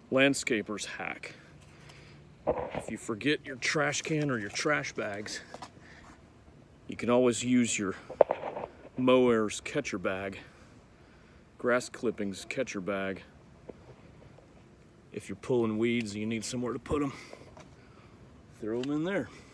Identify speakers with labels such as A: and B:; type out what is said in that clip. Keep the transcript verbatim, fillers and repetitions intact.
A: landscaper's hack. If you forget your trash can or your trash bags, you can always use your mower's catcher bag, grass clippings catcher bag. If you're pulling weeds and you need somewhere to put them, throw them in there.